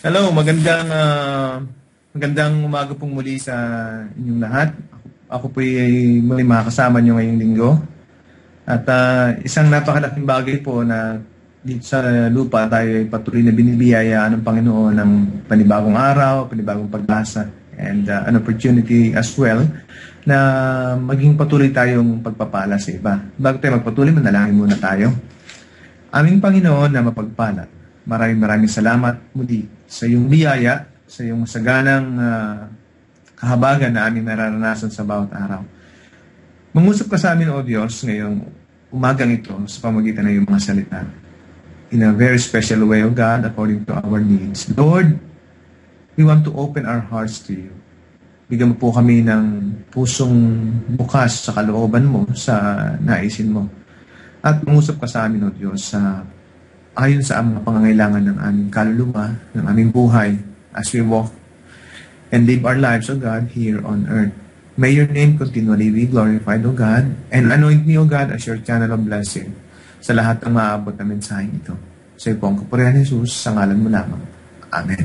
Hello, magandang umaga pong muli sa inyong lahat. Ako po ay muli makakasama nyo ngayong linggo. At isang napakalaking bagay po na dito sa lupa tayo ay patuloy na binibiyayaan ng Panginoon ng panibagong araw, panibagong pag-asa, and an opportunity as well na maging patuloy tayong pagpapala sa iba. Bago tayo magpatuloy, manalangin muna tayo. Aming Panginoon na mapagpala, maraming salamat muli sa iyong biyaya, sa iyong masaganang kahabagan na aming nararanasan sa bawat araw. Mangusap ka sa amin, O Diyos, ngayong umagang ito sa pamagitan ng iyong mga salita. In a very special way, O God, according to our needs. Lord, we want to open our hearts to you. Bigyan mo po kami ng pusong bukas sa kalooban mo, sa naisin mo. At mangusap ka sa amin, O Diyos, ayon sa mga pangangailangan ng aming kaluluwa, ng aming buhay, as we walk and live our lives, O God, here on earth. May your name continually be glorified, O God, and anoint me, O God, as your channel of blessing sa lahat ng maaabot na mensaheng ito. Sa iyo po ang kapurihan, Jesus, sa ngalan mo lamang. Amen.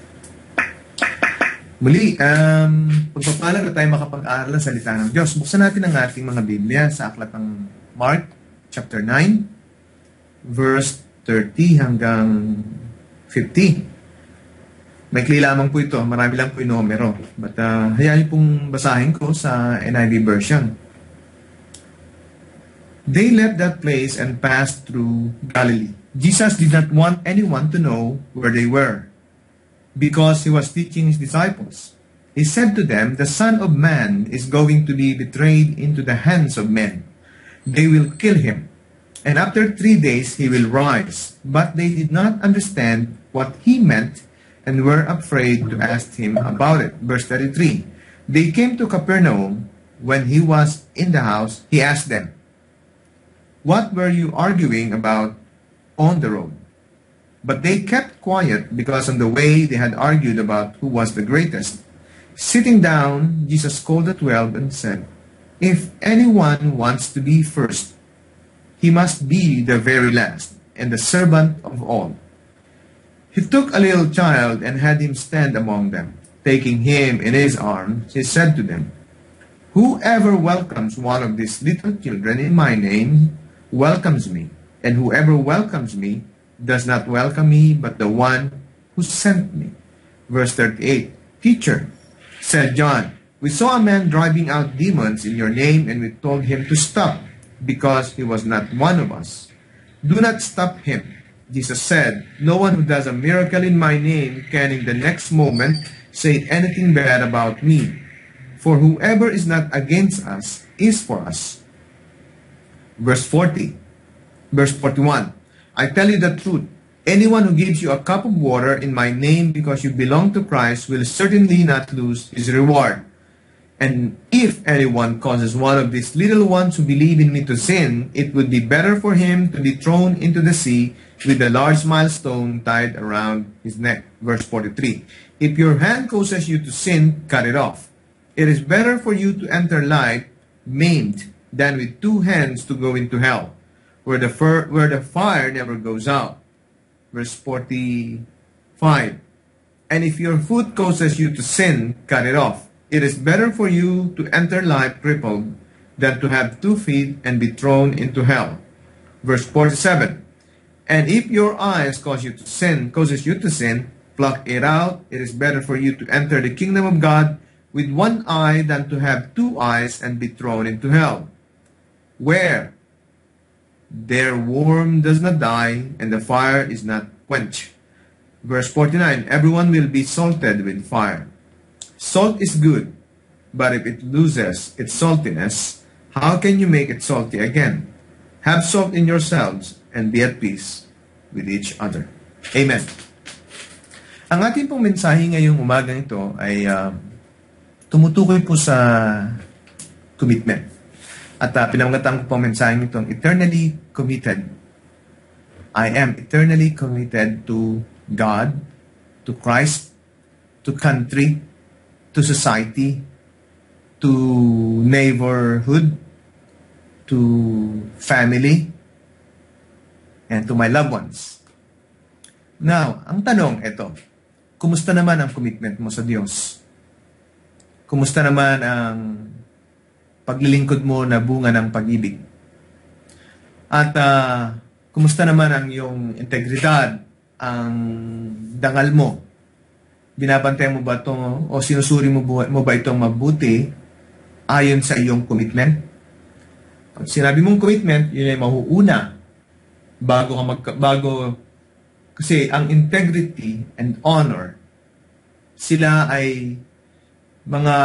Muli, pagpapalag na tayo makapag-aaral ng salita ng Diyos. Buksan natin ang ating mga Biblia sa aklat ng Mark, chapter 9, verse 30 hanggang 50. Maikli lamang po ito. Marami lang po yung numero. But hayaan niyo pong basahin ko sa NIV version. They left that place and passed through Galilee. Jesus did not want anyone to know where they were, because he was teaching his disciples. He said to them, "The Son of Man is going to be betrayed into the hands of men. They will kill him, and after 3 days he will rise." But they did not understand what he meant and were afraid to ask him about it. Verse 33. They came to Capernaum. When he was in the house, he asked them, "What were you arguing about on the road?" But they kept quiet because on the way they had argued about who was the greatest. Sitting down, Jesus called the 12 and said, "If anyone wants to be first, he must be the very last and the servant of all." He took a little child and had him stand among them. Taking him in his arms, he said to them, "Whoever welcomes one of these little children in my name welcomes me, and whoever welcomes me does not welcome me, but the one who sent me." Verse 38. "Teacher," said John, "we saw a man driving out demons in your name, and we told him to stop, because he was not one of us." "Do not stop him," Jesus said. "No one who does a miracle in my name can in the next moment say anything bad about me. For whoever is not against us is for us." Verse 41. "I tell you the truth. Anyone who gives you a cup of water in my name because you belong to Christ will certainly not lose his reward. And if anyone causes one of these little ones who believe in me to sin, it would be better for him to be thrown into the sea with a large millstone tied around his neck." Verse 43. "If your hand causes you to sin, cut it off. It is better for you to enter life maimed than with 2 hands to go into hell, where the fire never goes out." Verse 45. "And if your foot causes you to sin, cut it off. It is better for you to enter life crippled than to have 2 feet and be thrown into hell." Verse 47. "And if your eyes causes you to sin, pluck it out. It is better for you to enter the kingdom of God with 1 eye than to have 2 eyes and be thrown into hell, where their worm does not die and the fire is not quenched." Verse 49. "Everyone will be salted with fire. Salt is good, but if it loses its saltiness, how can you make it salty again? Have salt in yourselves and be at peace with each other." Amen. Ang ating pong mensahe ngayong umagang ito ay tumutukoy po sa commitment. At pinamagatan ko po ang mensaheng ito, eternally committed. I am eternally committed to God, to Christ, to country, to society, to neighborhood, to family, and to my loved ones. Now, ang tanong ito, kumusta naman ang commitment mo sa Diyos? Kumusta naman ang paglilingkod mo na bunga ng pag-ibig? At kumusta naman ang iyong integridad, ang dangal mo? Binabantayan mo ba ito o sinusuri mo ba itong mabuti ayon sa iyong commitment? Pag sinabi mong commitment, yun ay mahuuna kasi ang integrity and honor, sila ay mga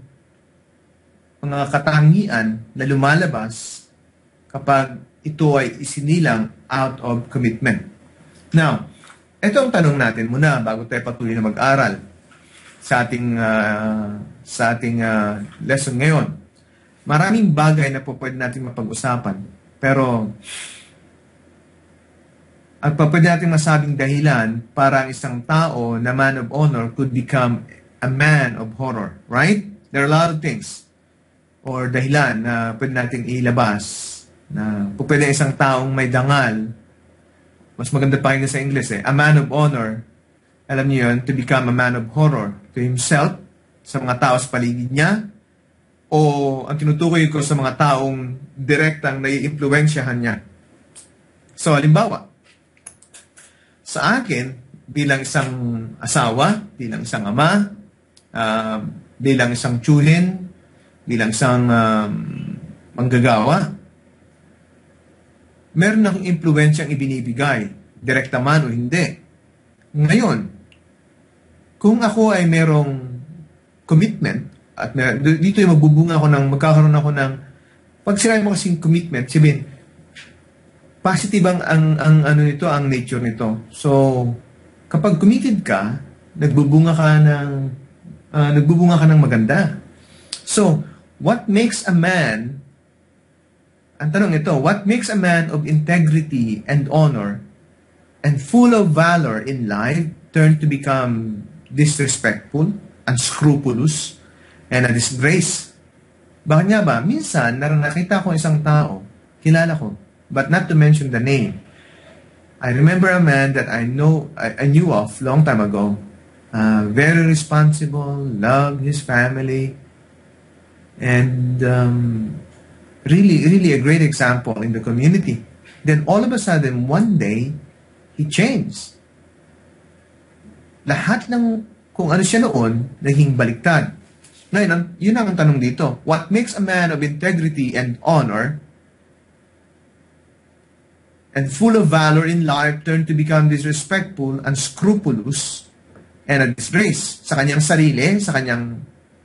katangian na lumalabas kapag ito ay isinilang out of commitment. Now, ito ang tanong natin muna bago tayo patuloy na mag-aral sa ating lesson ngayon. Maraming bagay na po pwede natin mapag-usapan, pero at pwede natin masabing dahilan para ang isang tao na man of honor could become a man of horror, right? There are a lot of things or dahilan na pwede nating ilabas na pwede isang taong may dangal, mas maganda pa yun sa English a man of honor, alam niyo yun, to become a man of horror to himself, sa mga tao sa paligid niya, o ang tinutukoy ko sa mga taong direktang nai-impluwensyahan niya. So, halimbawa, sa akin, bilang isang asawa, bilang isang ama, bilang isang tiyuhin, bilang isang manggagawa, meron akong impluwensyang ibinibigay, direkta man o hindi. Ngayon, kung ako ay merong commitment, at dito yung magkakaroon ako ng, pag sinabi mo kasing commitment, sabihin, positive ang ano nito, ang nature nito. So, kapag committed ka, nagbubunga ka ng maganda. So, what makes a man, ang tanong ito, what makes a man of integrity and honor and full of valor in life turn to become disrespectful, unscrupulous, and a disgrace? Bakit nga ba? Minsan, nakita ko isang tao, kilala ko, but not to mention the name. I remember a man that I knew of long time ago. Very responsible, loved his family, and really a great example in the community. Then all of a sudden, one day, he changed. Lahat ng kung ano siya noon, naging baliktad. Ngayon, yun ang tanong dito. What makes a man of integrity and honor and full of valor in life turn to become disrespectful, unscrupulous, and a disgrace sa kanyang sarili, sa kanyang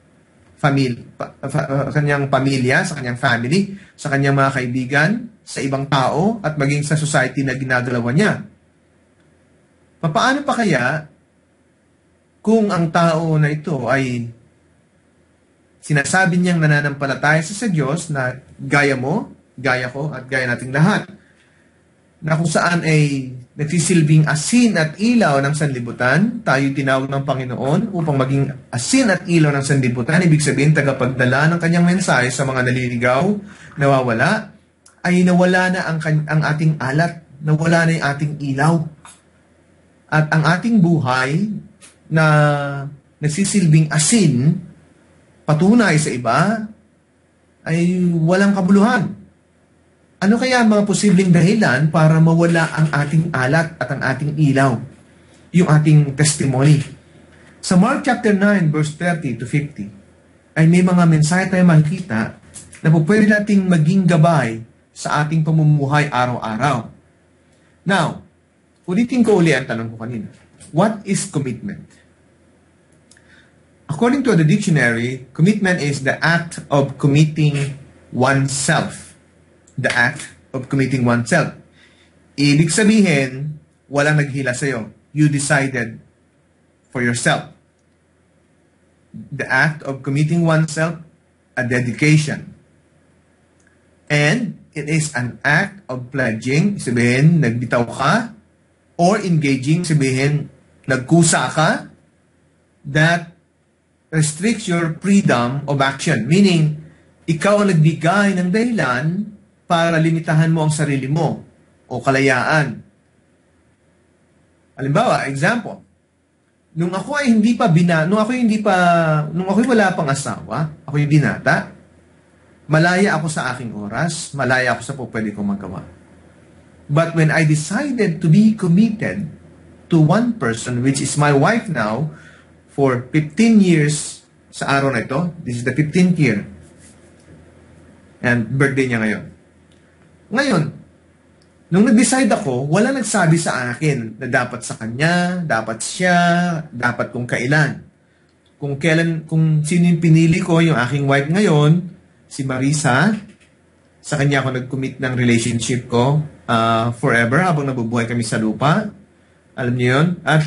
pamilya, sa kanyang family, sa kanyang mga kaibigan, sa ibang tao, at maging sa society na ginagalawan niya? Paano pa kaya kung ang tao na ito ay sinasabi niyang nananampalataya sa Diyos na gaya mo, gaya ko, at gaya nating lahat, na kung saan ay nagsisilbing asin at ilaw ng sanlibutan, tayo tinawag ng Panginoon upang maging asin at ilaw ng sanlibutan, ibig sabihin tagapagdala ng kanyang mensahe sa mga naliligaw, nawawala, ay nawala na ang ating alat, nawala na yung ating ilaw. At ang ating buhay na nagsisilbing asin, patunay sa iba, ay walang kabuluhan. Ano kaya ang mga posibleng dahilan para mawala ang ating alat at ang ating ilaw? Yung ating testimony. Sa Mark chapter 9, verse 30 to 50, ay may mga mensahe tayo makikita na pwede nating maging gabay sa ating pamumuhay araw-araw. Now, ulitin ko ang tanong ko kanina. What is commitment? According to the dictionary, commitment is the act of committing oneself. The act of committing oneself. Ibig sabihin, walang naghila sa'yo. You decided for yourself. The act of committing oneself, a dedication. And it is an act of pledging, sabihin, nagbitaw ka, or engaging, sabihin, nagkusa ka, that restricts your freedom of action. Meaning, ikaw ang nagbigay ng dahilan para limitahan mo ang sarili mo o kalayaan. Halimbawa, example, nung ako ay nung ako'y wala pang asawa, ako'y binata, malaya ako sa aking oras, malaya ako sa pwede kong magawa. But when I decided to be committed to one person, which is my wife now, for 15 years sa araw na ito, this is the 15th year, and birthday niya ngayon. Ngayon, nung nag-decide ako, wala nagsabi sa akin na dapat sa kanya, dapat siya, dapat kung kailan. Kung sino yung pinili ko, yung aking wife ngayon, si Marisa, sa kanya ako nag-commit ng relationship ko forever habang nabubuhay kami sa lupa. Alam niyo yun? At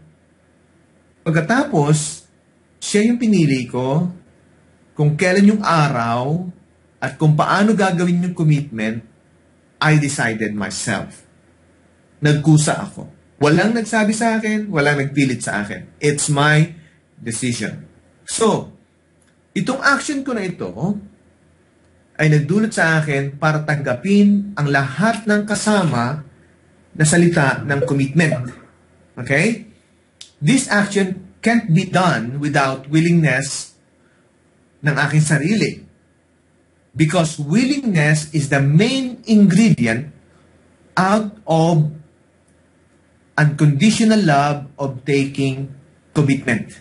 pagkatapos, siya yung pinili ko kung kailan yung araw at kung paano gagawin yung commitment, I decided myself. Nagkusa ako. Walang nagsabi sa akin, walang nagpilit sa akin. It's my decision. So, itong action ko na ito ay nagdulot sa akin para tanggapin ang lahat ng kasama na salita ng commitment. Okay? This action can't be done without willingness ng aking sarili. Because willingness is the main ingredient out of unconditional love of taking commitment.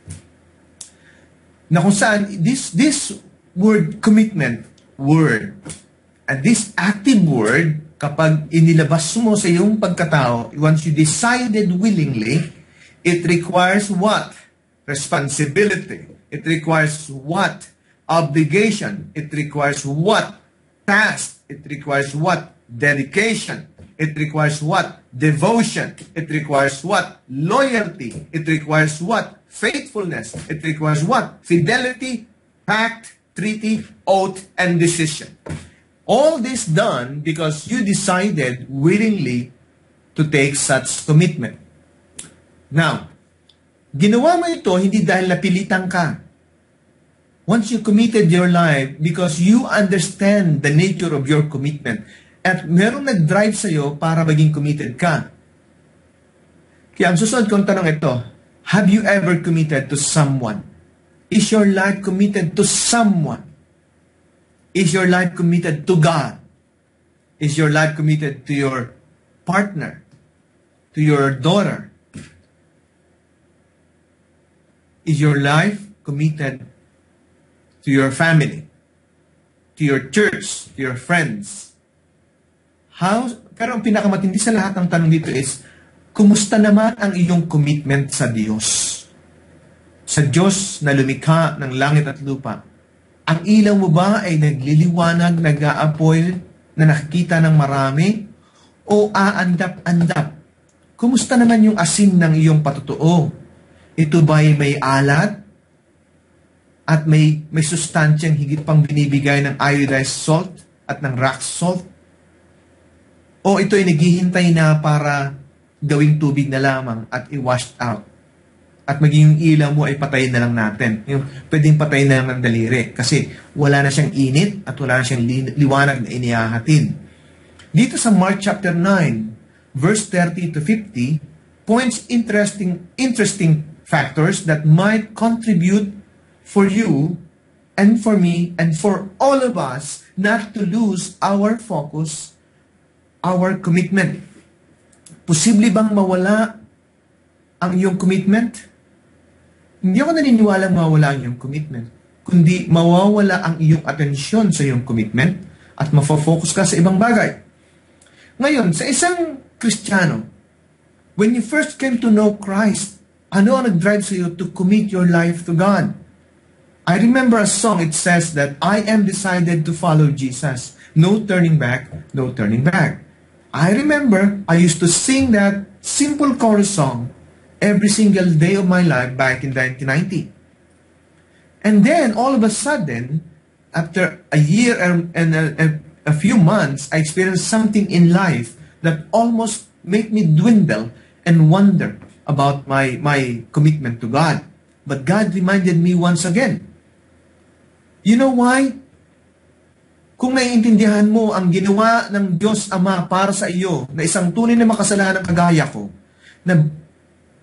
Na kung saan, this word commitment, word, and this active word, kapag inilabas mo sa iyong pagkatao, once you decided willingly, it requires what? Responsibility. It requires what? Obligation. It requires what? Task. It requires what? Dedication. It requires what? Devotion. It requires what? Loyalty. It requires what? Faithfulness. It requires what? Fidelity, pact, treaty, oath, and decision. All this done because you decided willingly to take such commitment. Now, ginawa mo ito hindi dahil napilitan ka. Once you committed your life because you understand the nature of your commitment at merong nag-drive sa'yo para maging committed ka. Kaya ang susunod kong tanong ito, have you ever committed to someone? Is your life committed to someone? Is your life committed to God? Is your life committed to your partner? To your daughter? Is your life committed to your family, to your church, to your friends? Pero ang pinakamatindi sa lahat ng tanong dito is, kumusta naman ang iyong commitment sa Diyos? Sa Diyos na lumikha ng langit at lupa, ang ilaw mo ba ay nagliliwanag, nag-aapoy, na nakikita ng marami? O aandap-andap? Kumusta naman yung asin ng iyong patutuo? Ito ba ay may alat? At may sustansyang higit pang binibigay ng iodized salt at ng rock salt? O ito ay naghihintay na para gawing tubig na lamang at i-washed out? At maging ilaw mo ay patayin na lang natin. Yung pwedeng patayin na lang ng daliri kasi wala na siyang init at wala na siyang liwanag na inihahatid. Dito sa Mark chapter 9, verse 30 to 50, points interesting factors that might contribute for you and for me and for all of us not to lose our focus, our commitment. Posible bang mawala ang iyong commitment? Hindi ako naniniwalang mawawala ang iyong commitment, kundi mawawala ang iyong atensyon sa iyong commitment at mafo-focus ka sa ibang bagay. Ngayon, sa isang Kristiyano, when you first came to know Christ, ano ang nag-drive sa iyo to commit your life to God? I remember a song, it says that I am decided to follow Jesus. No turning back, no turning back. I remember I used to sing that simple chorus song every single day of my life back in 1990. And then, all of a sudden, after a year and a few months, I experienced something in life that almost made me dwindle and wonder about my commitment to God. But God reminded me once again. You know why? Kung naiintindihan mo ang ginawa ng Diyos Ama para sa iyo na isang tunay na makasalanan kagaya ko, na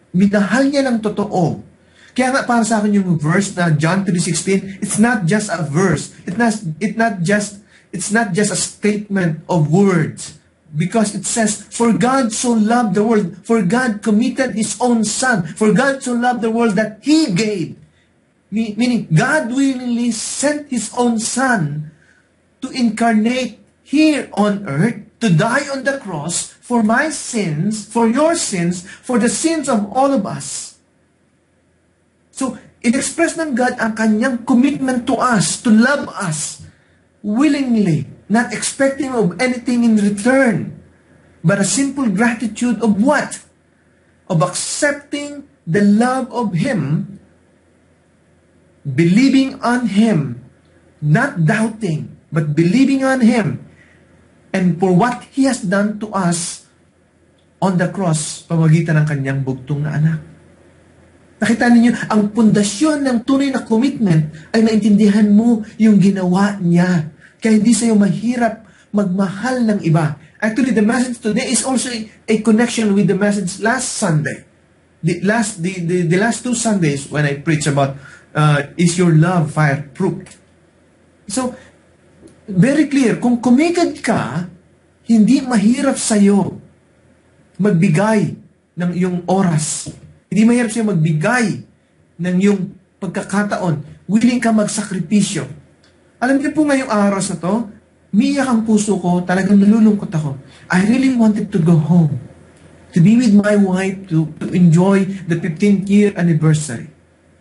Minahal niya ng totoo. Kaya nga para sa akin yung verse na John 3:16, it's not just a verse. It's not just a statement of words. Because it says, for God so loved the world, for God committed His own Son, for God so loved the world that He gave. Meaning, God willingly sent His own Son to incarnate here on earth, to die on the cross for my sins, for your sins, for the sins of all of us. So, in-express ng God ang kanyang commitment to us, to love us, willingly, not expecting of anything in return, but a simple gratitude of what? Of accepting the love of Him, believing on Him, not doubting, but believing on Him, and for what He has done to us on the cross, pamagitan ng kanyang bugtong na anak. Nakita ninyo, ang pundasyon ng tunay na commitment ay naintindihan mo yung ginawa niya. Kaya hindi sa'yo mahirap magmahal ng iba. Actually, the message today is also a connection with the message last Sunday. The last 2 Sundays when I preach about is your love fireproof? So, very clear, kung committed ka, hindi mahirap sa'yo magbigay ng iyong oras. Hindi mahirap sa'yo magbigay ng iyong pagkakataon. Willing ka magsakripisyo. Alam niyo po ngayong araw na to, miyak ang puso ko, talagang nalulungkot ako. I really wanted to go home, to be with my wife, to enjoy the 15th year anniversary.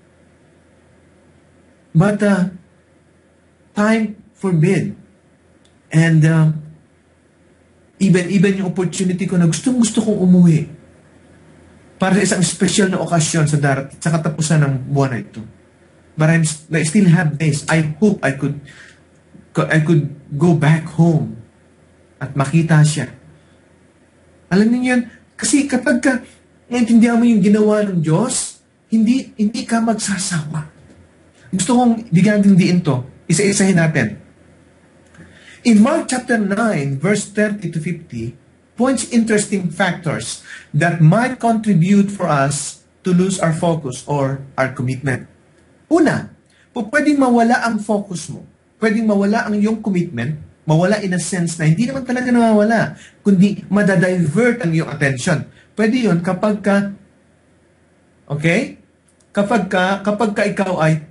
But time forbid. And even yung opportunity ko na gusto kong umuwi para sa isang special na okasyon sa katapusan ng buwan na ito. But I still have days. I hope I could go back home at makita siya. Alam niyo yan, kasi kapag ka naintindihan mo yung ginawa ng Diyos, hindi ka magsasawa. Gusto kong bigyan din diin to. Isa-isahin natin. In Mark chapter 9, verse 30 to 50, points interesting factors that might contribute for us to lose our focus or our commitment. Una, pwedeng mawala ang focus mo. Pwedeng mawala ang iyong commitment, mawala in a sense na hindi naman talaga nawawala, kundi madadivert ang iyong attention. Pwede yun kapag ka, okay? Kapag ka ikaw ay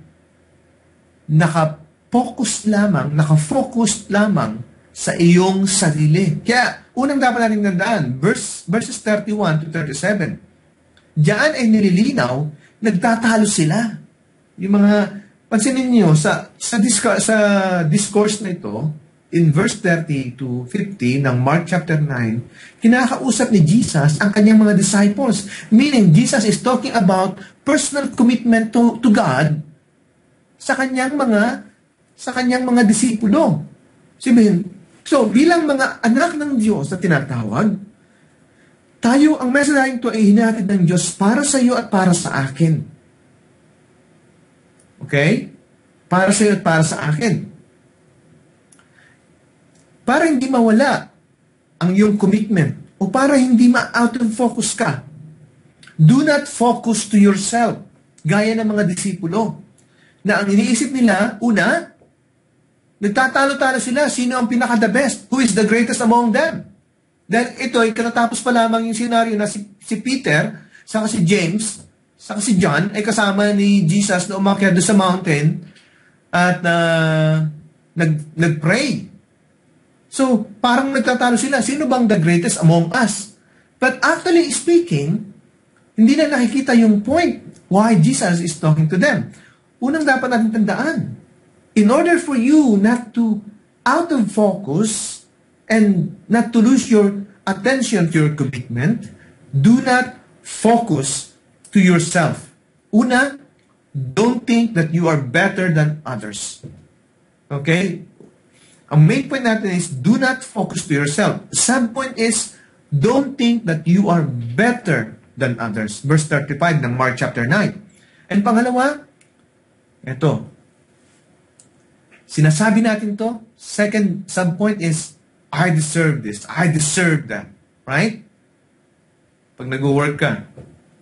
nakafocus lamang sa iyong sarili. Kaya, unang dapat natin tandaan, verses 31 to 37. Diyan ay nililinaw, nagtatalo sila. Yung mga, pansinin niyo, sa discourse na ito, in verse 30 to 50 ng Mark chapter 9, kinakausap ni Jesus ang kanyang mga disciples. Meaning, Jesus is talking about personal commitment to God sa kanyang mga disipulo. So, bilang mga anak ng Diyos na tinatawag, tayo, ang message ito ay hinahatid ng Diyos para sa iyo at para sa akin. Okay? Para sa iyo at para sa akin. Para hindi mawala ang iyong commitment o para hindi ma-out of focus ka, do not focus to yourself, gaya ng mga disipulo, na ang iniisip nila, una, nagtatalo-talo sila, sino ang pinaka-the best? Who is the greatest among them? Dahil ito ay katatapos pa lamang yung senaryo na si Peter, saka si James, saka si John, ay kasama ni Jesus na umakyat doon sa mountain at nag-pray. So, parang nagtatalo sila, sino bang the greatest among us? But actually speaking, hindi na nakikita yung point why Jesus is talking to them. Unang dapat natin tandaan, in order for you not to out of focus and not to lose your attention to your commitment, do not focus to yourself. Una, don't think that you are better than others. Okay? Ang main point natin is, do not focus to yourself. Sub-point is, don't think that you are better than others. Verse 35 ng Mark chapter 9. And pangalawa, ito. Sinasabi natin to. Second sub-point is, I deserve this. I deserve that. Right? Pag nag-work ka,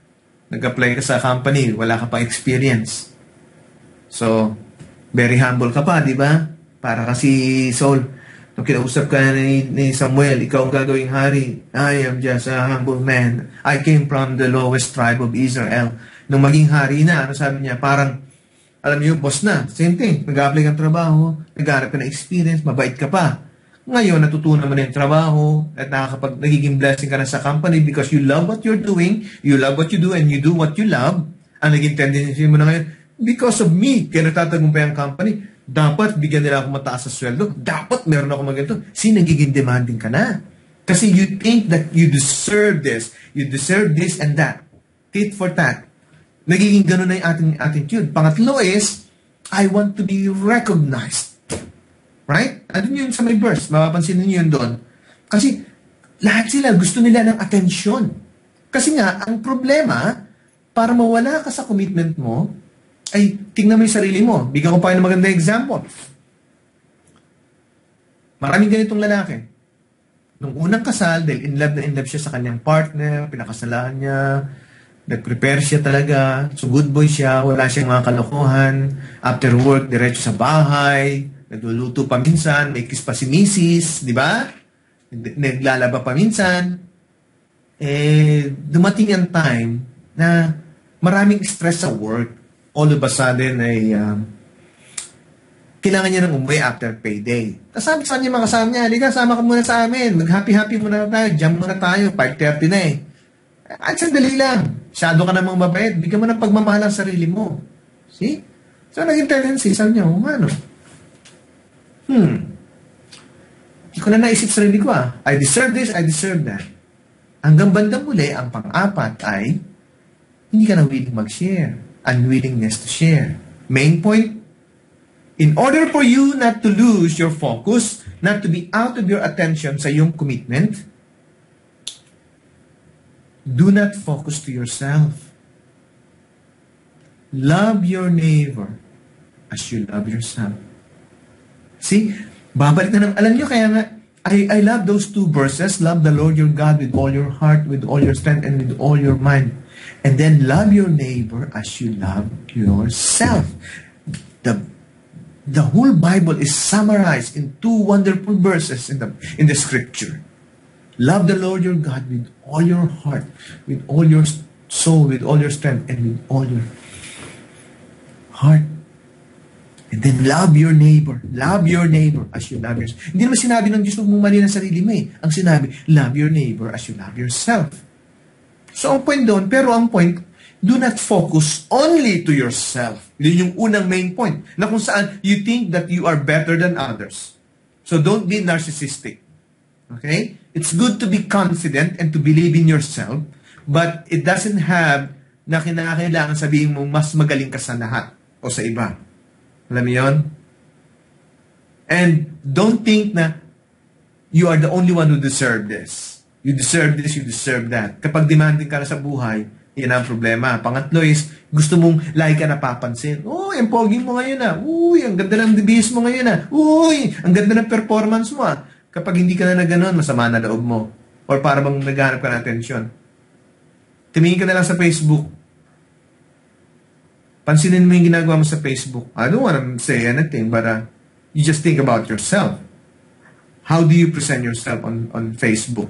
Nag-apply ka sa company, wala ka pang experience. So, very humble ka pa, di ba? Para kasi Saul, nung kinausap ka ni Samuel, ikaw ang gagawing hari. I am just a humble man. I came from the lowest tribe of Israel. Nung maging hari na, ano sabi niya? Parang, alam niyo, boss na. Same thing. Nag-apply kang trabaho, nag-harap ka ng experience, mabait ka pa. Ngayon, natutunan mo na yung trabaho at nagiging blessing ka na sa company because you love what you're doing, you love what you do, and you do what you love. Ang naging tendency mo na ngayon, because of me, kaya natatagumpay ang company, dapat bigyan nila ako mataas sa sweldo, dapat meron ako maganda. Nagiging demanding ka na. Kasi you think that you deserve this and that. Tit for tat. Nagiging ganun na yung ating attitude. Pangatlo is, I want to be recognized. Right? Ano yun sa may verse? Mapapansin niyo yun doon. Kasi lahat sila gusto nila ng atensyon. Kasi nga, ang problema, para mawala ka sa commitment mo, ay tingnan mo yung sarili mo. Bigyan ko pa kayo ng magandang example. Maraming ganitong lalaki. Nung unang kasal, dahil in love siya sa kanyang partner, pinakasalaan niya, nag-prepare siya talaga, so good boy siya, wala siyang mga kalokohan, after work, diretso sa bahay, nagluluto pa minsan, may kiss pa si misis, di ba? Naglalaba pa minsan. Dumating ang time na maraming stress sa work. All of a sudden ay kailangan niya nang umuwi after payday. Tapos sabi sa kanya mga kasama niya, halika, sama ka muna sa amin. Mag-happy-happy muna tayo. Jam muna tayo. 5:30 na eh. At sandali lang. Masyado ka namang mabait. Bigyan mo ng pagmamahal ang sarili mo. See? So, naging tendency. Sabi niya, ano? Hindi ko na naisip sa sarili ko I deserve this, I deserve that. Hanggang bandang muli, ang pang-apat ay hindi ka na willing mag-share. Unwillingness to share. Main point, in order for you not to lose your focus, not to be out of your attention sa iyong commitment, do not focus to yourself. Love your neighbor as you love yourself. See? Babalik na alam nyo, kaya nga, I love those two verses. Love the Lord your God with all your heart, with all your strength, and with all your mind. And then love your neighbor as you love yourself. The whole Bible is summarized in two wonderful verses in the scripture. Love the Lord your God with all your heart, with all your soul, with all your strength, and with all your heart. And then love your neighbor. Love your neighbor as you love yourself. Hindi naman sinabi ng Diyos, huwag mong mali ng sarili mo eh. Ang sinabi, love your neighbor as you love yourself. So ang point doon, pero ang point, do not focus only to yourself. Yun yung unang main point. Na kung saan you think that you are better than others. So don't be narcissistic. Okay? It's good to be confident and to believe in yourself, but it doesn't have na kinakailangan sabihin mo mas magaling ka sa lahat o sa iba. Alam mo yun? And don't think na you are the only one who deserve this. You deserve this, you deserve that. Kapag demanding ka na sa buhay, yan ang problema. Pangatlo is, gusto mong lagi ka napapansin. Uy, ang pogi mo ngayon Uy, ang ganda ng DBS mo ngayon Uy, ang ganda ng performance mo Kapag hindi ka na gano'n, masama na loob mo. Or para bang naghanap ka ng atensyon. Tumingin ka na lang sa Facebook. Pansinin mo yung ginagawa mo sa Facebook. I don't want to say anything, but you just think about yourself. How do you present yourself on Facebook?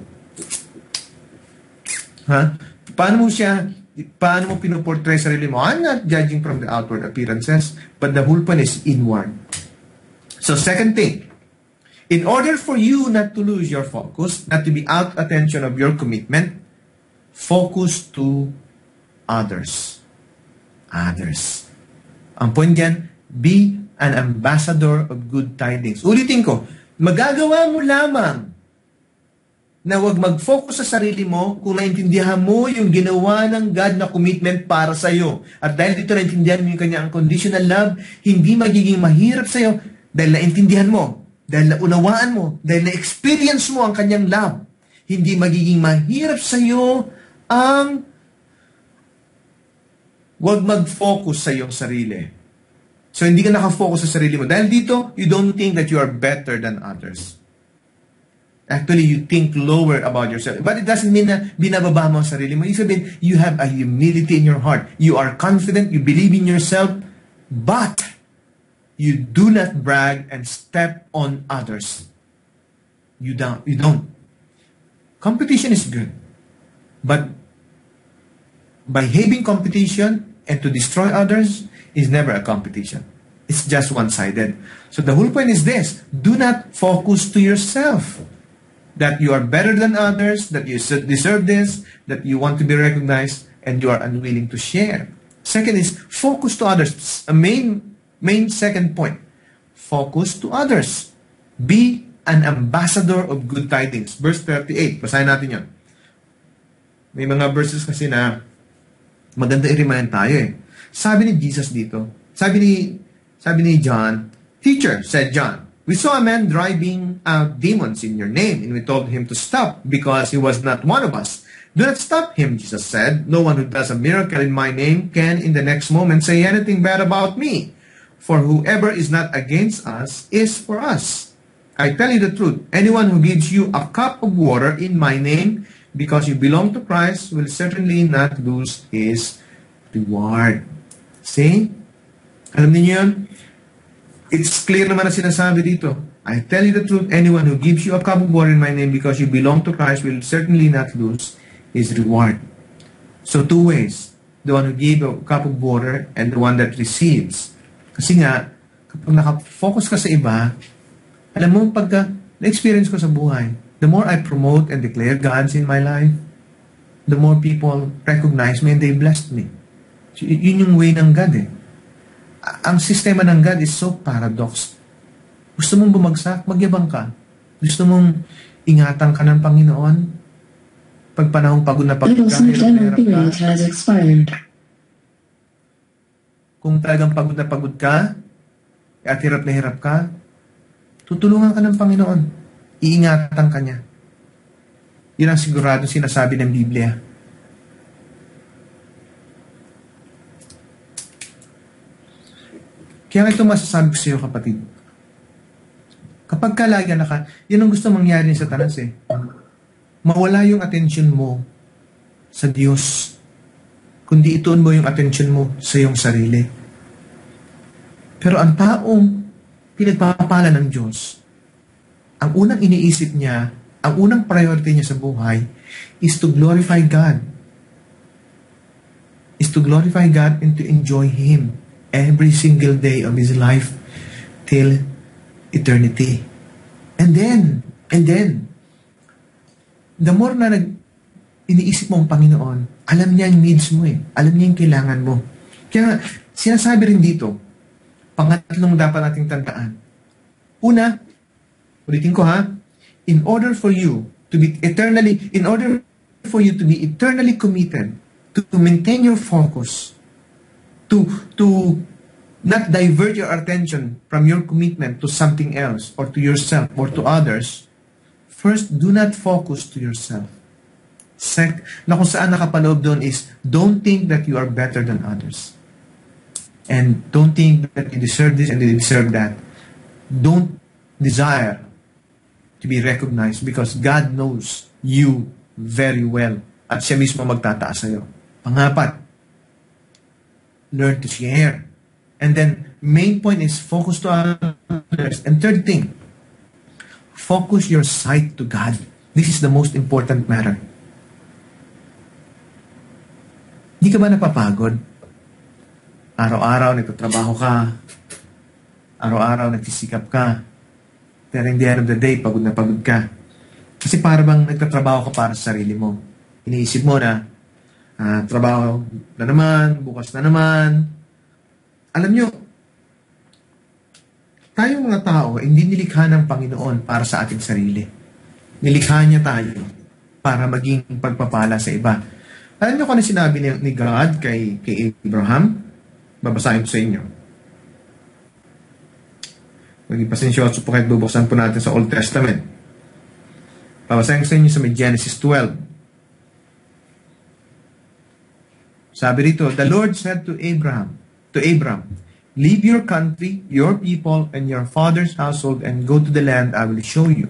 Paano mo pinoportray sarili mo? I'm not judging from the outward appearances, but the whole point is inward. So second thing, in order for you not to lose your focus, not to be out attention of your commitment, focus to others. Others. Ang point dyan, be an ambassador of good tidings. Ulitin ko, magagawa mo lamang na huwag mag-focus sa sarili mo kung naintindihan mo yung ginawa ng God na commitment para sa iyo. At dahil dito naintindihan mo yung kanyang unconditional love, hindi magiging mahirap sa iyo dahil naintindihan mo, dahil naunawaan mo, dahil na-experience mo ang kanyang love. Hindi magiging mahirap sa iyo ang huwag mag-focus sa iyong sarili. So, hindi ka nakafocus sa sarili mo. Dahil dito, you don't think that you are better than others. Actually, you think lower about yourself. But it doesn't mean na binababa mo ang sarili mo. Ibig sabihin, you have a humility in your heart. You are confident, you believe in yourself, but you do not brag and step on others. You don't. Competition is good. But by having competition and to destroy others is never a competition. It's just one-sided. So the whole point is this: do not focus to yourself that you are better than others, that you deserve this, that you want to be recognized, and you are unwilling to share. Second is focus to others. A main second point. Focus to others. Be an ambassador of good tidings. Verse 38. Basahin natin yun. May mga verses kasi na maganda i-remind tayo eh. Sabi ni Jesus dito, sabi ni John, "Teacher," said John, "we saw a man driving out demons in your name, and we told him to stop because he was not one of us." "Do not stop him," Jesus said. "No one who does a miracle in my name can in the next moment say anything bad about me. For whoever is not against us is for us. I tell you the truth, anyone who gives you a cup of water in my name because you belong to Christ will certainly not lose his reward." See? Alam niyo yun? It's clear naman na sinasabi dito. I tell you the truth, anyone who gives you a cup of water in my name because you belong to Christ will certainly not lose his reward. So two ways. The one who gave a cup of water and the one that receives. Kasi nga, kapag nakafocus ka sa iba, alam mo, pagka na-experience ko sa buhay, the more I promote and declare God's in my life, the more people recognize me and they blessed me. So, yun yung way ng God eh. Ang sistema ng God is so paradox. Gusto mong bumagsak, magyabang ka. Gusto mong ingatan ka ng Panginoon. Pag panahong pagod na pagod ka, hirap ka. Kung talagang pagod na pagod ka, at hirap na hirap ka, tutulungan ka ng Panginoon. Iingatan ka niya. Yun ang sigurado sinasabi ng Biblia. Kaya ito masasabi ko sa iyo, kapatid. Kapag kalagyan na ka, yun ang gusto mangyari sa Satanas eh. Mawala yung atensyon mo sa Diyos. Kundi ituon mo yung atensyon mo sa iyong sarili. Pero ang taong pinagpapala ng Diyos, ang unang iniisip niya, ang unang priority niya sa buhay, is to glorify God. Is to glorify God and to enjoy Him every single day of his life till eternity. And then, the more na iniisip mo ang Panginoon, alam niya yung needs mo eh. Alam niya yung kailangan mo. Kaya sinasabi rin dito, pangatlong dapat nating tandaan. Una, ulitin ko ha, in order for you to be eternally committed, to maintain your focus, to not divert your attention from your commitment to something else or to yourself or to others, first, do not focus to yourself. Na kung saan nakapaloob doon is, don't think that you are better than others. And don't think that you deserve this and you deserve that. Don't desire to be recognized because God knows you very well at siya mismo magtataas sa'yo. Pangapat, learn to share. And then, main point is focus to others. And third thing, focus your sight to God. This is the most important matter. Hindi ka ba napapagod? Araw-araw nagtatrabaho ka. Araw-araw nagsisikap ka. Pero in the end of the day, pagod na pagod ka. Kasi para bang nagtatrabaho ka para sa sarili mo. Iniisip mo na, trabaho na naman, bukas na naman. Alam nyo, tayong mga tao, hindi nilikha ng Panginoon para sa ating sarili. Nilikha niya tayo para maging pagpapala sa iba. Alam nyo kung ano sinabi ni God kay Abraham? Babasahin ko sa inyo. Maging pasensyoso po kahit bubuksan po natin sa Old Testament. Babasahin ko sa inyo sa Genesis 12. Sabi rito, the Lord said to Abram, leave your country, your people, and your father's household and go to the land I will show you.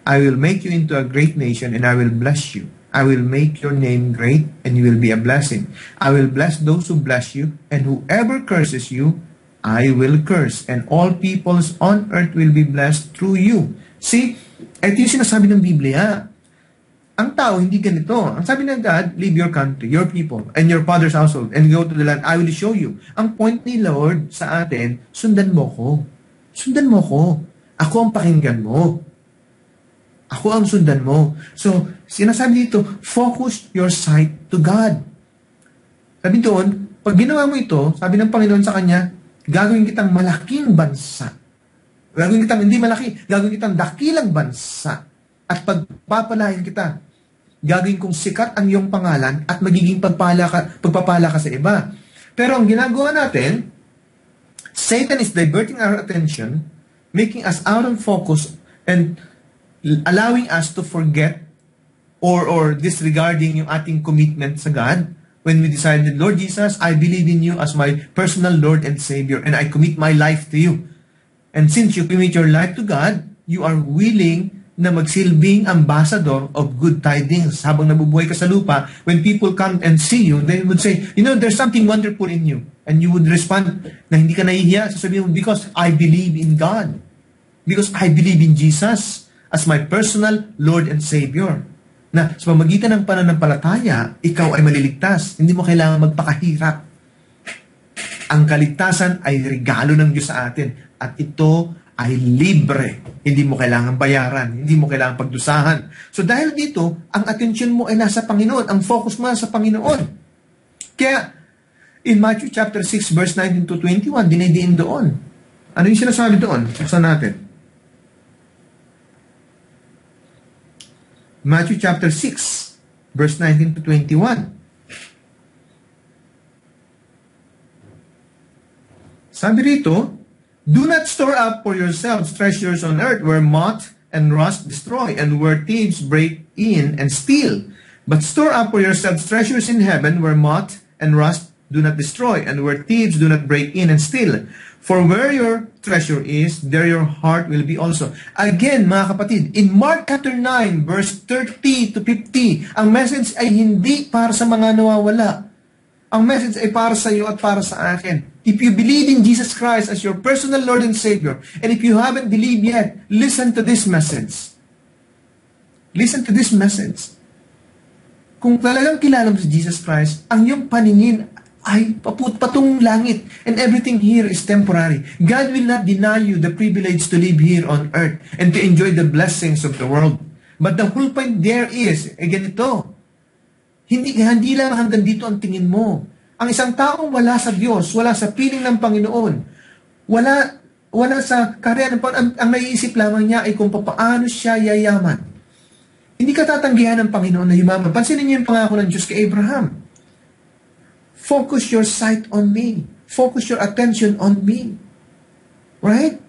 I will make you into a great nation, and I will bless you. I will make your name great, and you will be a blessing. I will bless those who bless you, and whoever curses you, I will curse, and all peoples on earth will be blessed through you. See, ito yung sinasabi ng Biblia. Ang tao, hindi ganito. Ang sabi ng God, leave your country, your people, and your father's household, and go to the land I will show you. Ang point ni Lord sa atin, sundan mo ko. Sundan mo ko. Ako ang pakinggan mo. Ako ang sundan mo. So, sinasabi dito, focus your sight to God. Sabi doon, pag ginawa mo ito, sabi ng Panginoon sa kanya, gagawin kitang malaking bansa. Gagawin kitang hindi malaki, gagawin kitang dakilang bansa. At pagpapalain kita, gagawin kong sikat ang iyong pangalan at magiging pagpapala ka sa iba. Pero ang ginagawa natin, Satan is diverting our attention, making us out of focus, and allowing us to forget or disregarding yung ating commitment sa God. When we decided, Lord Jesus, I believe in you as my personal Lord and Savior, and I commit my life to you. And since you commit your life to God, you are willing na magsilbing ambassador of good tidings habang nabubuhay ka sa lupa. When people come and see you, they would say, there's something wonderful in you. And you would respond na hindi ka nahihiya. Sasabihin mo, because I believe in God. Because I believe in Jesus as my personal Lord and Savior. Na sa pamagitan ng pananampalataya, ikaw ay maliligtas. Hindi mo kailangan magpakahirap. Ang kaligtasan ay regalo ng Diyos sa atin. At ito ay libre. Hindi mo kailangan bayaran. Hindi mo kailangan pagdusahan. So dahil dito, ang atensyon mo ay nasa Panginoon. Ang focus mo sa Panginoon. Kaya, in Matthew chapter 6, verse 19 to 21, dinidiin doon. Ano yung sinasabi doon? Buksan natin. Matthew chapter 6, verse 19 to 21. Sabi rito, do not store up for yourselves treasures on earth where moth and rust destroy and where thieves break in and steal. But store up for yourselves treasures in heaven where moth and rust do not destroy and where thieves do not break in and steal. For where your treasure is, there your heart will be also. Again, mga kapatid, in Mark chapter 9, verse 30 to 50, ang message ay hindi para sa mga nawawala. Ang message ay para sa iyo at para sa akin. If you believe in Jesus Christ as your personal Lord and Savior, and if you haven't believed yet, listen to this message. Listen to this message. Kung talagang kilala mo si Jesus Christ, ang iyong paningin ay patungong langit, and everything here is temporary. God will not deny you the privilege to live here on earth and to enjoy the blessings of the world. But the whole point there is, ganito, hindi lang hanggang dito ang tingin mo. Ang isang taong wala sa Diyos, wala sa piling ng Panginoon, wala sa karya ng Panginoon, ang naiisip lamang niya ay kung paano siya yayaman. Hindi ka tatanggihan ng Panginoon na yumaman. Pansinin niyo yung pangako ng Diyos kay Abraham. Focus your sight on me. Focus your attention on me. Right?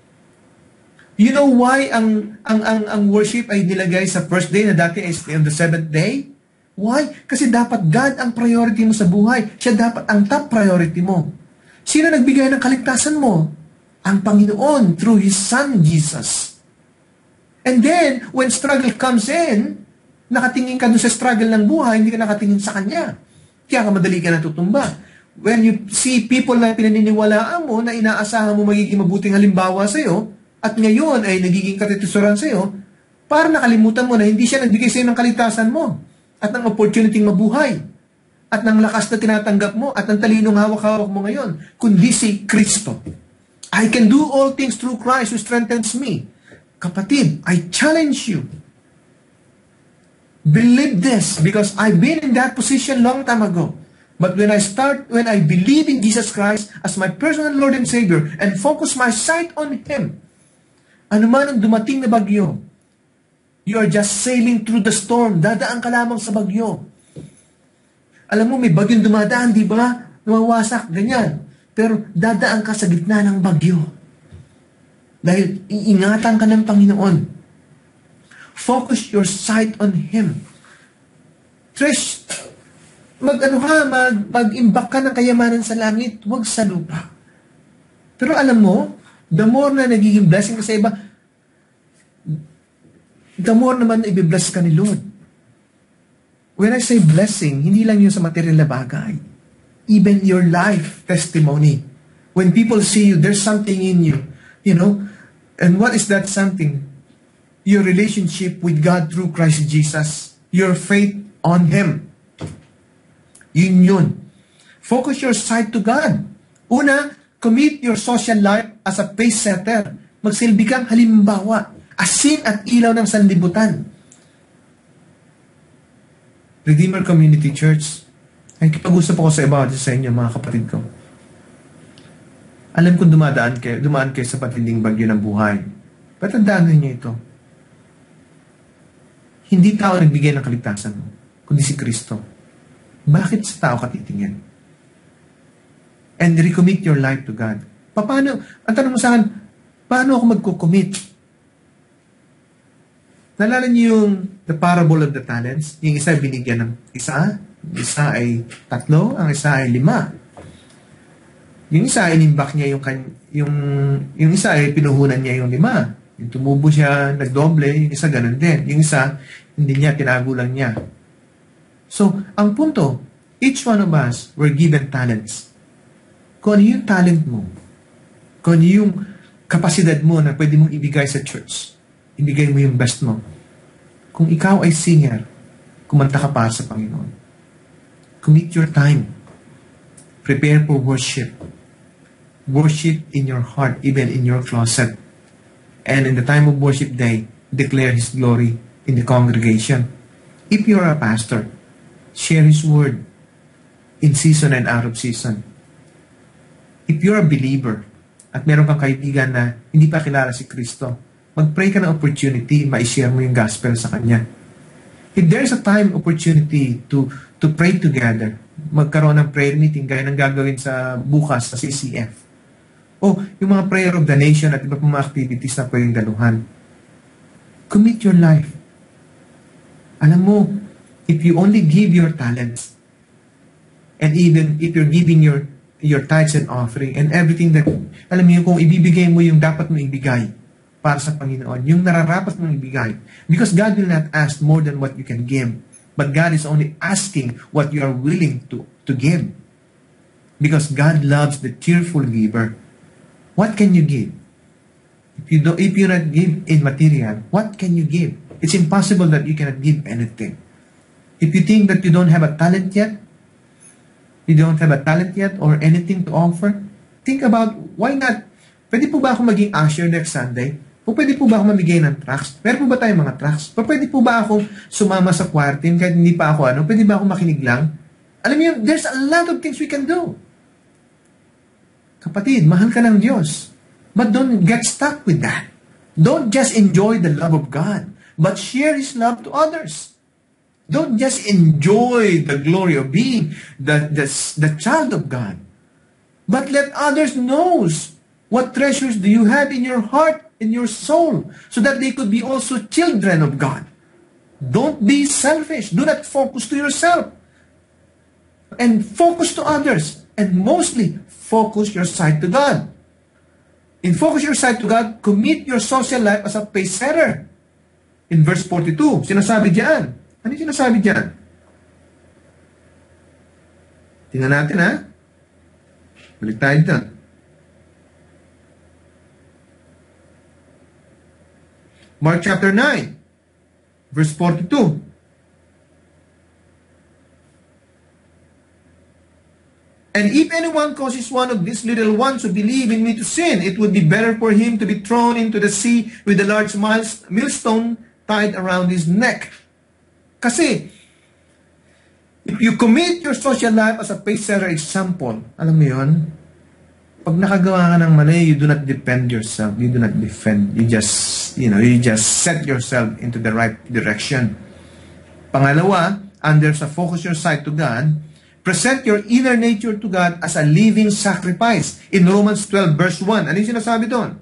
You know why ang worship ay nilagay sa first day na dati ay on the seventh day? Why? Kasi dapat God ang priority mo sa buhay. Siya dapat ang top priority mo. Sino nagbigay ng kaligtasan mo? Ang Panginoon through His Son, Jesus. And then, when struggle comes in, nakatingin ka doon sa struggle ng buhay, hindi ka nakatingin sa Kanya. Kaya ka madali ka natutumba. When you see people na pinaniniwalaan mo, na inaasahan mo magiging mabuting halimbawa sa'yo, at ngayon ay nagiging katitusuran sa'yo, para nakalimutan mo na hindi siya nagbigay sa'yo ng kaligtasan mo, at ng opportunity mabuhay, at ng lakas na tinatanggap mo, at ng talinong hawak-hawak mo ngayon, kundi si Kristo. I can do all things through Christ who strengthens me. Kapatid, I challenge you. Believe this, because I've been in that position long time ago. But when I believe in Jesus Christ as my personal Lord and Savior and focus my sight on Him, ano man ang dumating na bagyo, you are just sailing through the storm. Dadaan ka lamang sa bagyo. Alam mo, may bagyong dumadaan, di ba? Nawawasak, ganyan. Pero dadaan ka sa gitna ng bagyo. Dahil iingatan ka ng Panginoon. Focus your sight on Him. Trish, mag-imbak ka ng kayamanan sa langit, huwag sa lupa. Pero alam mo, the more na nagiging blessing ka sa iba, the more naman ibibless ka ni Lord. When I say blessing, hindi lang yun sa material na bagay. Even your life testimony. When people see you, there's something in you. You know? And what is that something? Your relationship with God through Christ Jesus. Your faith on Him. Yun. Focus your sight to God. Una, commit your social life as a pace setter. Magsilbi kang halimbawa. Asin at ilaw ng sanlibutan. Redeemer Community Church, ay kipag-usap ako sa iba sa inyo, mga kapatid ko. Alam kong dumaan kayo sa patinding bagyo ng buhay. Patandaan ninyo ito. Hindi tao nagbigay ng kaligtasan mo, kundi si Kristo. Bakit sa tao ka titingin? And recommit your life to God. Paano, ang tanong mo sa akin, paano ako magkukommit? Nalala niyo yung the parable of the talents? Yung isa binigyan ng isa, yung isa ay 3, ang isa ay 5. Yung isa ay inimbak niya yung isa ay pinuhunan niya yung 5. Yung tumubo siya, nagdoble, yung isa ganun din. Yung isa, hindi niya, tinagulang niya. So, ang punto, each one of us were given talents. Kung ano yung talent mo, kung ano yung kapasidad mo na pwede mong ibigay sa church, ibigay mo yung best mo. Kung ikaw ay singer, kumanta ka para sa Panginoon. Commit your time. Prepare for worship. Worship in your heart, even in your closet. And in the time of worship day, declare His glory in the congregation. If you're a pastor, share His word in season and out of season. If you're a believer, at meron kang kaibigan na hindi pa kilala si Kristo, mag-pray ka ng opportunity, ma-share mo yung gospel sa Kanya. If there's a time opportunity to pray together, magkaroon ng prayer meeting, gaya ng gagawin sa bukas sa CCF. O yung mga prayer of the nation at iba pang mga activities na pwedeng daluhan. Commit your life. Alam mo, if you only give your talents, and even if you're giving your tithes and offering, and everything that, alam mo yun, kung ibibigay mo yung dapat mo ibigay, para sa Panginoon, yung nararapat mong ibigay. Because God will not ask more than what you can give. But God is only asking what you are willing to give. Because God loves the cheerful giver. What can you give? If you not give in material, what can you give? It's impossible that you cannot give anything. If you think that you don't have a talent yet, or anything to offer, think about, why not? Pwede po ba ako maging usher next Sunday? O pwede po ba ako mamigay ng tracts? Meron po ba tayong mga tracts? O pwede po ba ako sumama sa choir team kahit hindi pa ako pwede ba ako makinig lang? Alam niyo, there's a lot of things we can do. Kapatid, mahal ka ng Diyos. But don't get stuck with that. Don't just enjoy the love of God, but share His love to others. Don't just enjoy the glory of being the child of God, but let others know what treasures do you have in your heart, in your soul, so that they could be also children of God. Don't be selfish. Do not focus to yourself. And focus to others. And mostly, focus your sight to God. In focus your sight to God, commit your social life as a pace setter. In verse 42, sinasabi diyan. Ano yung sinasabi diyan? Tingnan natin, ha? Balik tayo dyan. Mark chapter 9, verse 42. And if anyone causes one of these little ones who believe in me to sin, it would be better for him to be thrown into the sea with a large millstone tied around his neck. Kasi, if you commit your social life as a pace-setter example, alam mo yun, pag nakagawa ka ng mali, you do not defend yourself. You do not defend. You just set yourself into the right direction. Pangalawa, under sa focus your sight to God, present your inner nature to God as a living sacrifice. In Romans 12 verse 1. Ano yung sinasabi doon?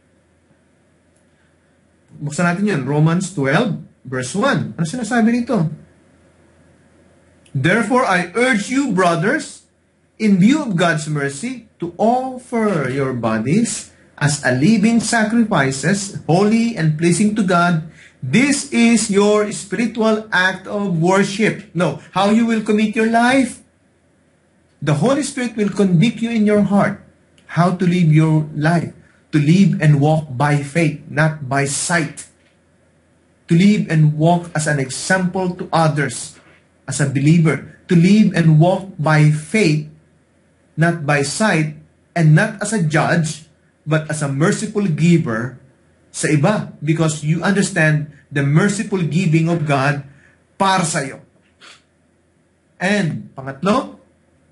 Buksan natin yun. Romans 12 verse 1. Ano sinasabi nito? Therefore, I urge you, brothers, in view of God's mercy, to offer your bodies as a living sacrifices, holy and pleasing to God. This is your spiritual act of worship. No, how you will commit your life. The Holy Spirit will convict you in your heart how to live your life. To live and walk by faith, not by sight. To live and walk as an example to others, as a believer. To live and walk by faith, not by sight, and not as a judge, but as a merciful giver sa iba, because you understand the merciful giving of God para sa iyo. And pangatlo,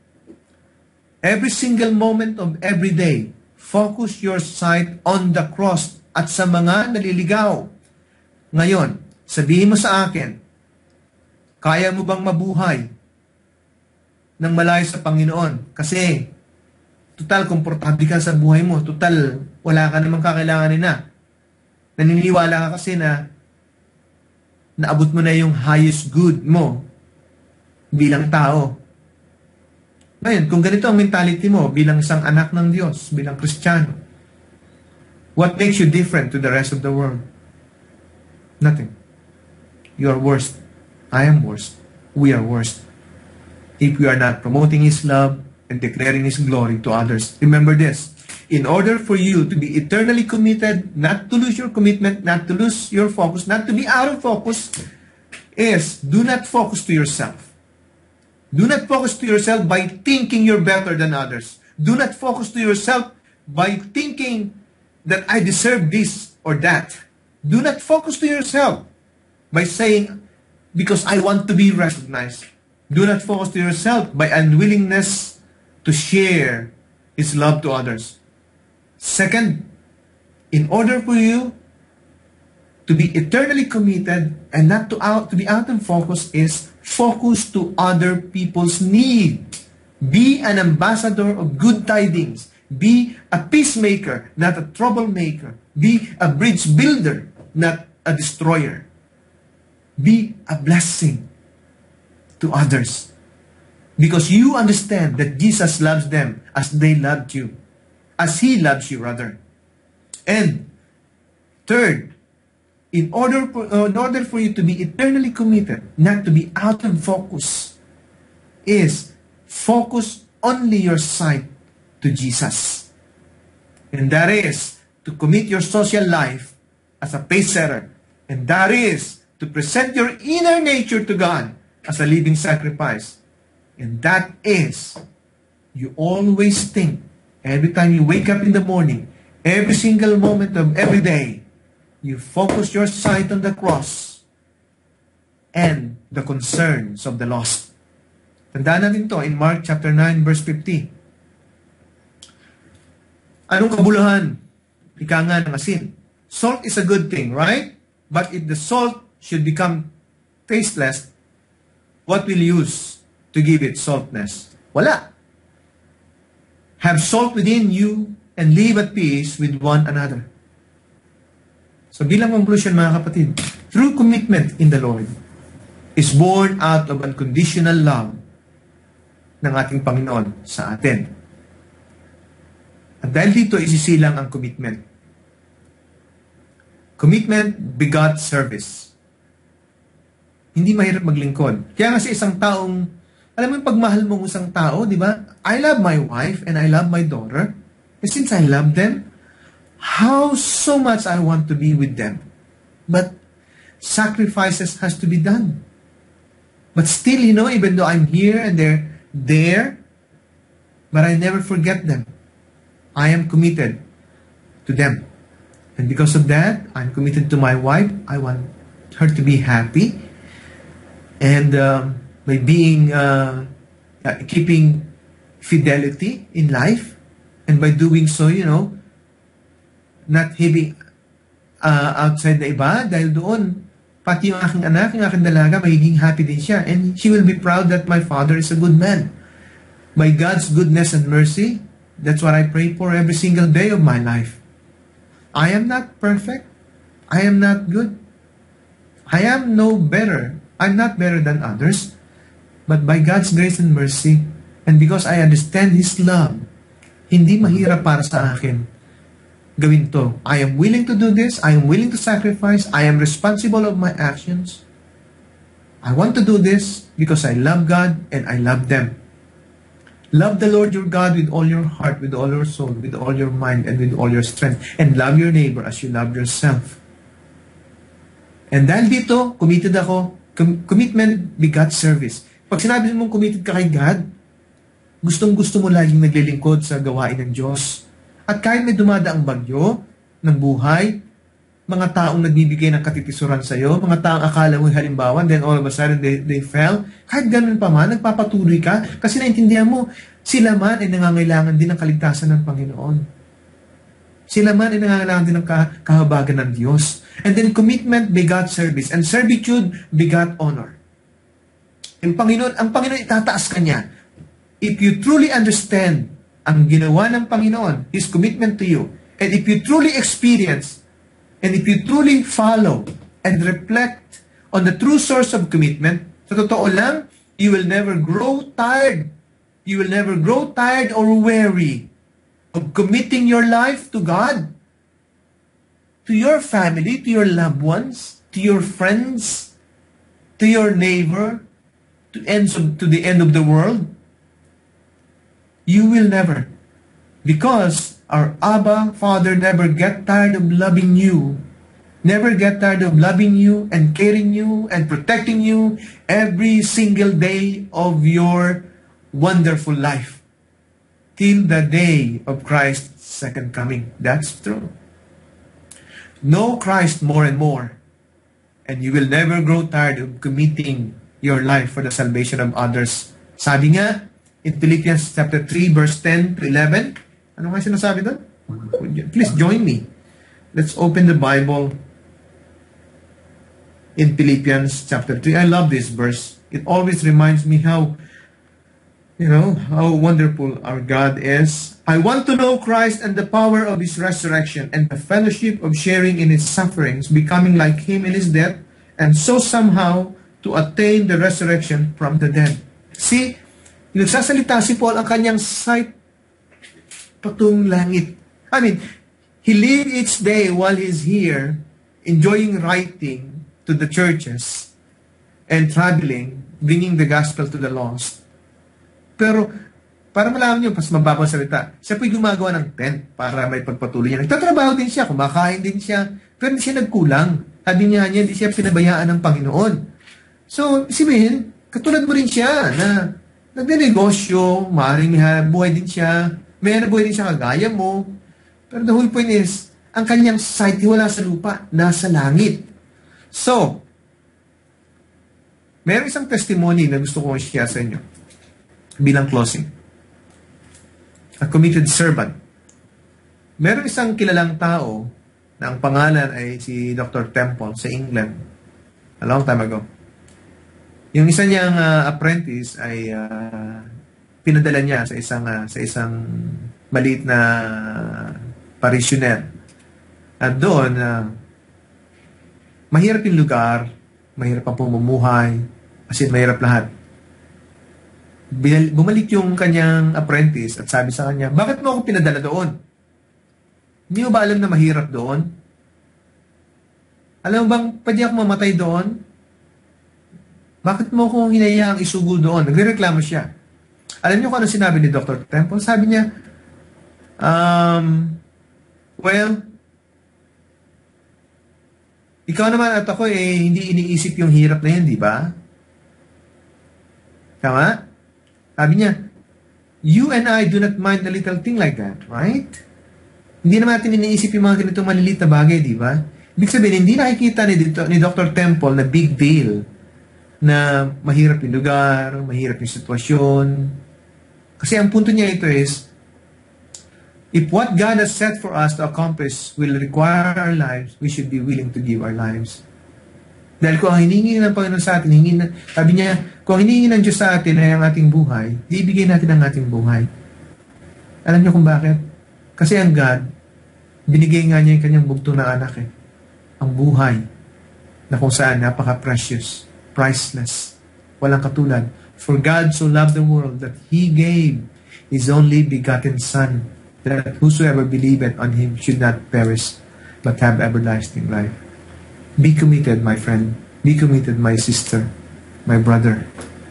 every single moment of every day, focus your sight on the cross at sa mga naliligaw. Ngayon, sabihin mo sa akin, kaya mo bang mabuhay ng malayo sa Panginoon? Kasi, total, komportable ka sa buhay mo. Total, wala ka namang kakailanganin na. Naniniwala ka kasi na naabot mo na yung highest good mo bilang tao. Ngayon, kung ganito ang mentality mo bilang isang anak ng Diyos, bilang Kristiyano, what makes you different to the rest of the world? Nothing. You are worst. I am worst. We are worst. If we are not promoting His love and declaring His glory to others. Remember this. In order for you to be eternally committed, not to lose your commitment, not to lose your focus, not to be out of focus, is do not focus to yourself. Do not focus to yourself by thinking you're better than others. Do not focus to yourself by thinking that I deserve this or that. Do not focus to yourself by saying, because I want to be recognized. Do not focus to yourself by unwillingness to share His love to others. Second, in order for you to be eternally committed and not to be out of focus is focus to other people's need. Be an ambassador of good tidings. Be a peacemaker, not a troublemaker. Be a bridge builder, not a destroyer. Be a blessing to others. Because you understand that Jesus loves them as they loved you. As He loves you, rather. And third, in order for you to be eternally committed, not to be out of focus, is focus only your sight to Jesus. And that is to commit your social life as a pace-setter. And that is to present your inner nature to God as a living sacrifice. And that is, you always think, every time you wake up in the morning, every single moment of every day, you focus your sight on the cross and the concerns of the lost. Tandaan natin to in Mark chapter 9 verse 50. Anong kabuluhan? Ika nga ng asin. Salt is a good thing, right? But if the salt should become tasteless, what will you use to give it saltness? Wala. Have salt within you and live at peace with one another. So bilang conclusion mga kapatid, true commitment in the Lord is born out of unconditional love ng ating Panginoon sa atin. At dahil dito isisilang ang commitment. Commitment begot service. Hindi mahirap maglingkod. Kaya nga sa isang taong, alam mo yung pagmahal mong isang tao, di ba? I love my wife and I love my daughter. And since I love them, how so much I want to be with them. But sacrifices has to be done. But still, you know, even though I'm here and they're there, but I never forget them. I am committed to them. And because of that, I'm committed to my wife. I want her to be happy. And by being, keeping fidelity in life, and by doing so, you know, not having outside na iba, dahil doon, pati yung aking anak, yung aking dalaga, magiging happy din siya. And she will be proud that my father is a good man. By God's goodness and mercy, that's what I pray for every single day of my life. I am not perfect. I am not good. I am no better. I'm not better than others. But by God's grace and mercy, and because I understand His love, hindi mahirap para sa akin gawin to. I am willing to do this. I am willing to sacrifice. I am responsible of my actions. I want to do this because I love God and I love them. Love the Lord your God with all your heart, with all your soul, with all your mind, and with all your strength. And love your neighbor as you love yourself. And dahil dito, committed ako. Commitment begat service. Pag sinabi mong committed ka kay God, gustong-gusto mo laging naglilingkod sa gawain ng Diyos. At kahit may dumadaang bagyo ng buhay, mga taong nagbibigay ng katitisuran sa iyo, mga taong akala mo halimbawa, then all of a sudden they fell, kahit ganun pa man, nagpapatuloy ka, kasi naintindihan mo, sila man ay nangangailangan din ng kaligtasan ng Panginoon. Sila man ay nangangailangan din ng kahabagan ng Diyos. And then commitment begat service, and servitude begat honor. Ang Panginoon itataas ka niya. If you truly understand ang ginawa ng Panginoon, His commitment to you, and if you truly experience, and if you truly follow and reflect on the true source of commitment, sa totoo lang, you will never grow tired. You will never grow tired or weary of committing your life to God, to your family, to your loved ones, to your friends, to your neighbor, to the end of the world. You will never. Because our Abba Father never get tired of loving you. Never get tired of loving you and caring you and protecting you every single day of your wonderful life. Till the day of Christ's second coming. That's true. Know Christ more and more. And you will never grow tired of committing your life for the salvation of others. Sabi nga, in Philippians chapter 3, verse 10 to 11, ano nga sinasabi doon? Please join me. Let's open the Bible in Philippians chapter 3. I love this verse. It always reminds me how wonderful our God is. I want to know Christ and the power of His resurrection and the fellowship of sharing in His sufferings, becoming like Him in His death, and so somehow to attain the resurrection from the dead. See, nagsasalita si Paul ang kanyang sight patung langit. I mean, he lived each day while he's here, enjoying writing to the churches and traveling, bringing the gospel to the lost. Pero, para malaman nyo, pas mababang salita, siya po'y gumagawa ng tent para may pagpatuloy niya. Nagtatrabaho din siya, kumakain din siya, pero hindi siya nagkulang. Sabi niya, hindi siya pinabayaan ng Panginoon. So, sabihin, katulad mo rin siya na nagde-negosyo, maaaring buhay din siya, may buhay din siya kagaya mo. Pero the whole point is, ang kanyang sight wala sa lupa, nasa langit. So, mayroong isang testimony na gusto kong share sa inyo bilang closing. A committed servant. Mayroong isang kilalang tao na ang pangalan ay si Dr. Temple sa England a long time ago. Yung isa niyang apprentice ay pinadala niya sa isang maliit na parishioner. At doon, mahirap yung lugar, mahirap ang pamumuhay, as in mahirap lahat. Bumalik yung kanyang apprentice at sabi sa kanya, bakit mo ako pinadala doon? Hindi mo ba alam na mahirap doon? Alam mo bang pwede ako mamatay doon? Bakit mo akong hinayaang isugo doon? Nagrereklamo siya. Alam niyo kung ano sinabi ni Dr. Temple? Sabi niya, well, ikaw naman at ako hindi iniisip yung hirap na yan, di ba? Tama? Sabi niya, you and I do not mind a little thing like that, right? Hindi naman natin iniisip yung mga ganitong maliliit na bagay, di ba? Ibig sabihin, hindi nakikita ni Dr. Temple na big deal na mahirap yung lugar, mahirap yung sitwasyon. Kasi ang punto niya ito is, if what God has set for us to accomplish will require our lives, we should be willing to give our lives. Dahil kung ang hiningi ng Panginoon sa atin, sabi niya, kung ang hiningi ng Diyos sa atin ay ang ating buhay, ibigay natin ang ating buhay. Alam niyo kung bakit? Kasi ang God, binigay nga niya yung kanyang bugtong na anak Ang buhay, na kung saan napaka-precious, priceless, walang katulad. For God so loved the world that He gave His only begotten Son, that whosoever believeth on him should not perish, but have everlasting life. Be committed, my friend. Be committed, my sister, my brother.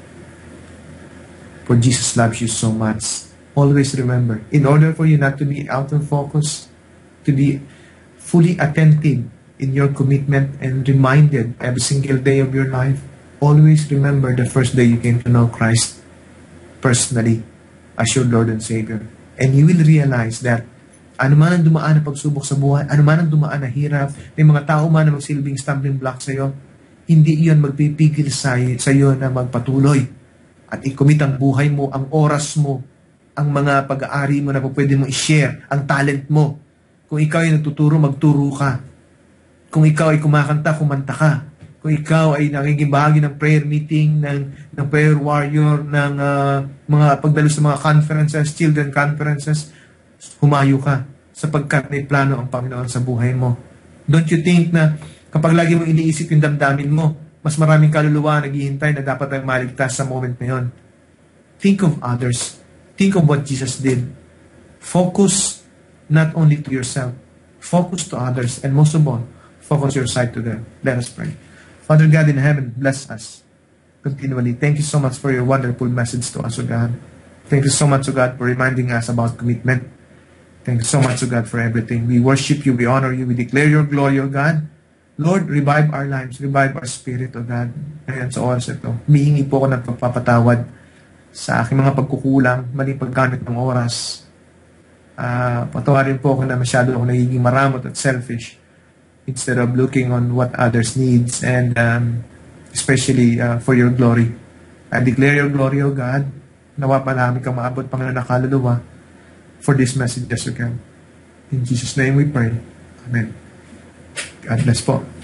For Jesus loves you so much. Always remember, in order for you not to be out of focus, to be fully attentive in your commitment and reminded every single day of your life, always remember the first day you came to know Christ personally as your Lord and Savior. And you will realize that ano man ang dumaan na pagsubok sa buhay, ano man ang dumaan na hirap, may mga tao man na magsilbing stumbling block sa iyo, hindi iyon magpipigil sa iyo na magpatuloy at i-commit ang buhay mo, ang oras mo, ang mga pag-aari mo na pwede mo i-share, ang talent mo. Kung ikaw ay nagtuturo, magturo ka. Kung ikaw ay kumakanta, kumanta ka. Kung ikaw ay nagiging bahagi ng prayer meeting, ng prayer warrior, ng mga pagdalo sa mga conferences, children conferences, humayo ka sapagkat may plano ang Panginoon sa buhay mo. Don't you think na kapag lagi mo iniisip yung damdamin mo, mas maraming kaluluwa naghihintay na dapat ay maligtas sa moment na yun? Think of others. Think of what Jesus did. Focus not only to yourself. Focus to others. And most of all, focus your sight to them. Let us pray. Father God in heaven, bless us continually. Thank you so much for your wonderful message to us, O God. Thank you so much, O God, for reminding us about commitment. Thank you so much, O God, for everything. We worship you, we honor you, we declare your glory, O God. Lord, revive our lives, revive our spirit, O God. Ngayon sa oras ito, humihingi po ako ng pagpapatawad sa aking mga pagkukulang, maling paggamit ng oras. Patawarin po ako na masyado ako nagiging maramot at selfish instead of looking on what others needs and especially for your glory. I declare your glory, O God. Nawa pa namin kang maabot, Panginoon, na kaluluwa for this message, yes, O God. In Jesus' name we pray. Amen. God bless po.